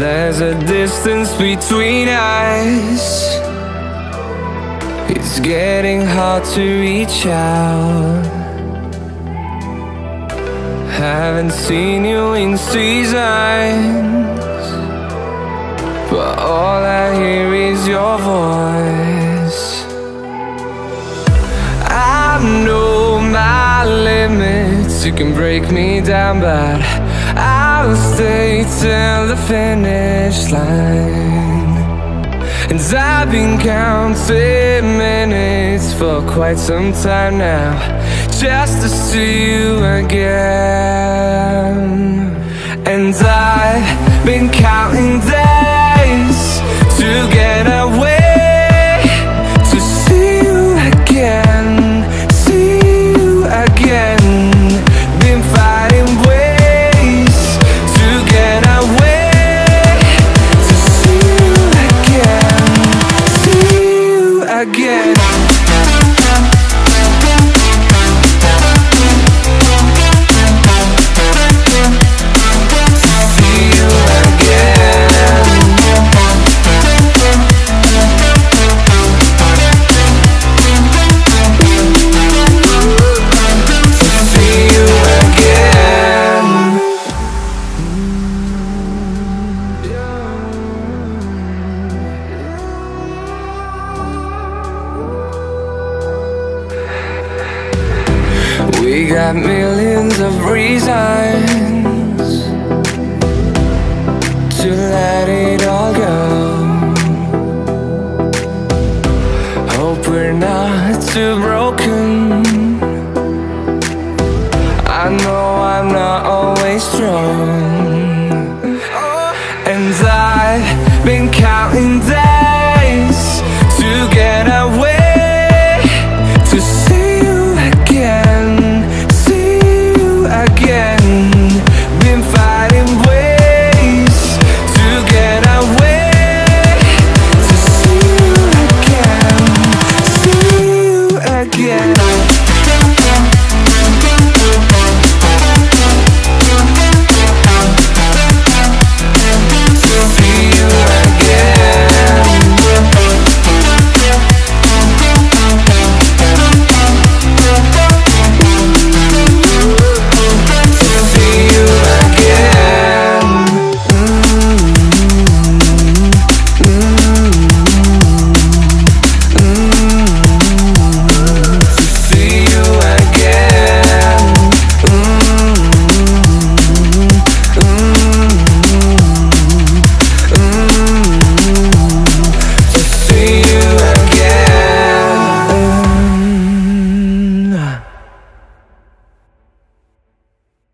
There's a distance between us. It's getting hard to reach out. Haven't seen you in seasons, but all I hear is your voice. I know my limits, you can break me down, but I'll stay till the finish line. And I've been counting minutes for quite some time now, just to see you again. And I've been counting days to get away, to see you again, see you again. Been fighting ways to get away, to see you again, see you again. We got millions of reasons to let it all go. Hope we're not too broken. I know I'm not always strong, and I've been counting days to get away, to see you again, see you again. Been fighting ways to get away, to see you again, see you again.